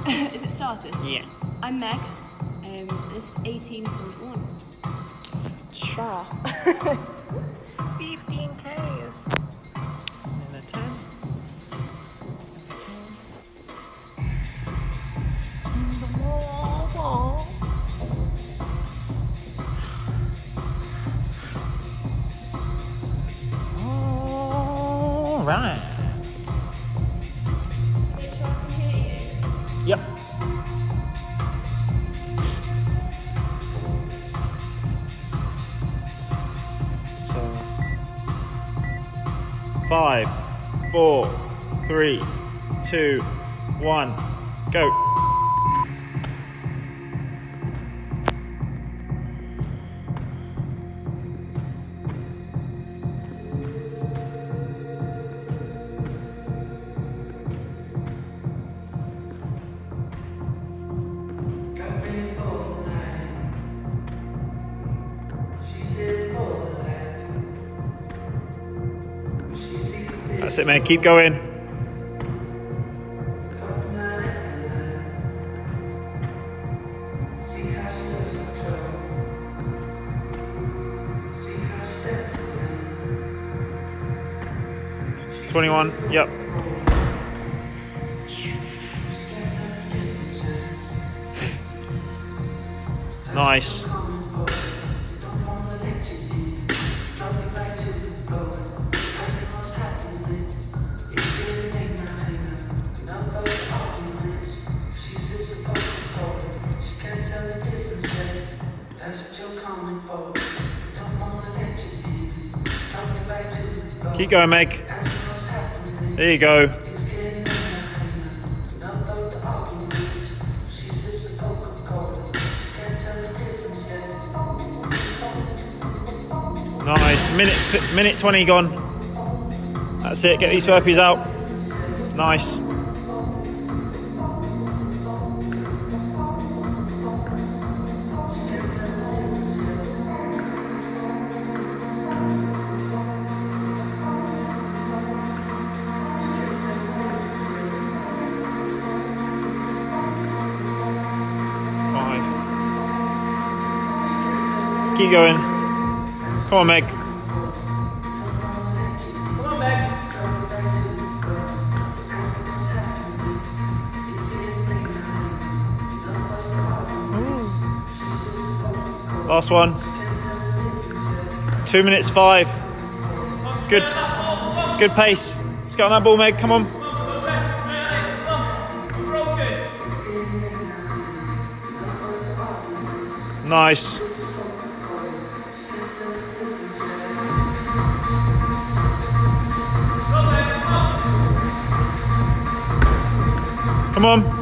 Is it started? Yeah. I'm Meg. This 18.1. Sure. 15 Ks. And a 10. All right. Yep. So 5, 4, 3, 2, 1, go. That's it, man. Keep going. "21, yep. Nice. Keep going, Meg. There you go. Nice. Minute 20 gone. That's it. Get these burpees out. Nice. Keep going. Come on, Meg. Come on, Meg. Last one. 2 minutes 5. Good. Good pace. Let's get on that ball, Meg. Come on. Nice. Come on.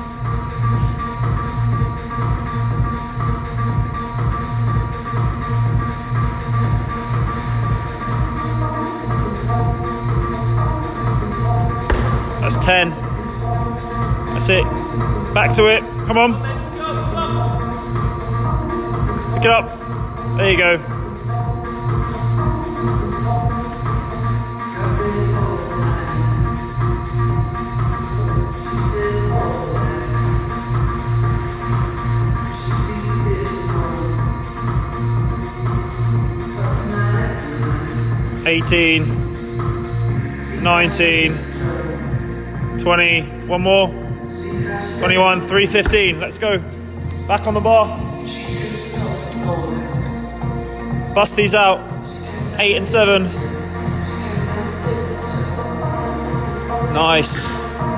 That's 10. That's it. Back to it. Come on. Pick it up. There you go. "18, 19, 20, one more, 21, 3:15. Let's go. Back on the bar. Bust these out. 8 and 7. Nice.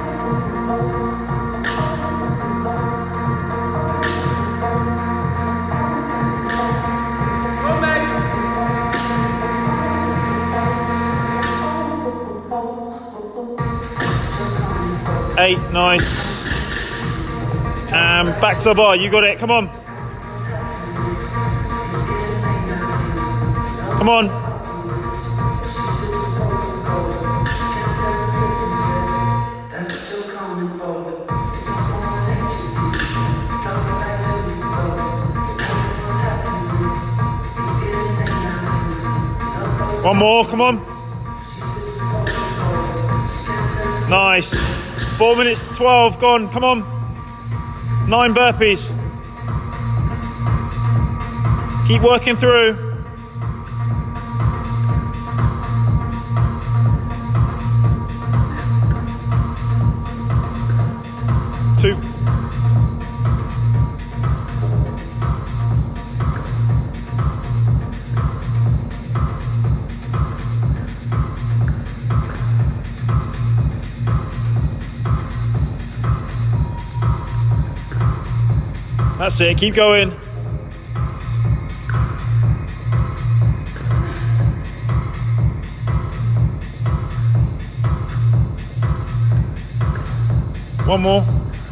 Eight, nice. And back to the bar. You got it. Come on. Come on. One more. Come on. Nice. 4 minutes 12 gone. Come on. 9 burpees. Keep working through. 2. That's it, keep going. One more.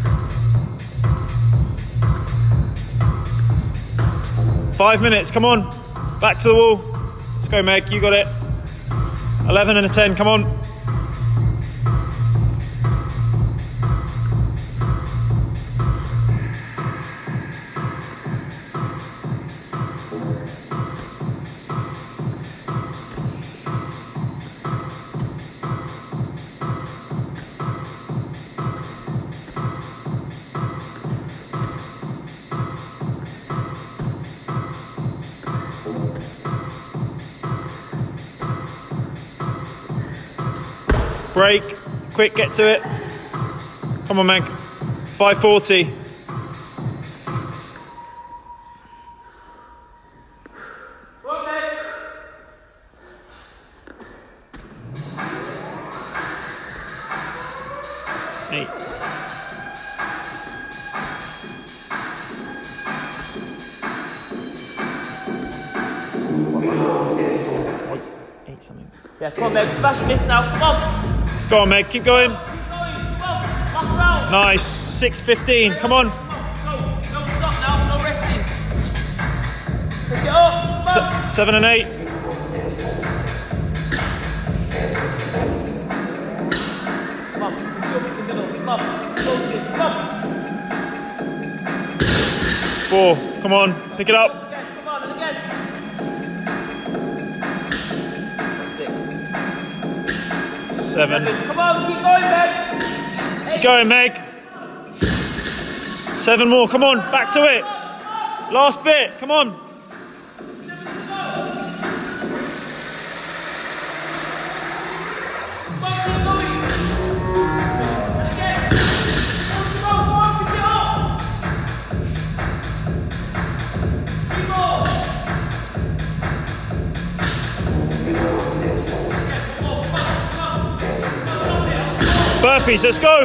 5 minutes, come on. Back to the wall. Let's go, Meg, you got it. 11 and a 10, come on. Break, quick, get to it. Come on, Meg. 5:40. Eight. 8 something. Yeah, come on, Meg. Smash this now. Come on. Go on, Meg, keep going. Keep going. Come on. Last round. Nice. 6:15. Come on. Go. Don't stop now. No resting. Pick it up. Come on. 7 and 8. Come on. Come on. Focus. Come on. 4. Come on. Pick it up. Again. Come on. And again. 6. 7. Come on. Keep going, Meg. 8. Keep going, Meg. 7 more. Come on. Back to it. Last bit. Come on. Burpees, let's go.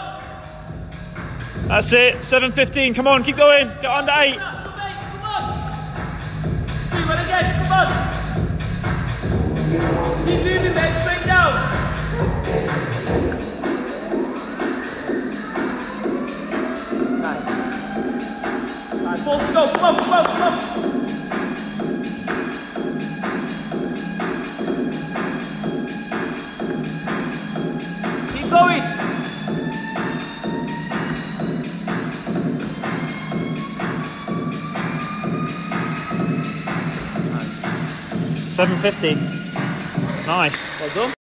That's it, 7:15, come on, keep going. Get under 8. Come on. 2, run again, come on. Keep moving, Meg, straight down. 9. 4 to go, come on, come on, come on. Going. 7:50. Nice. Well done.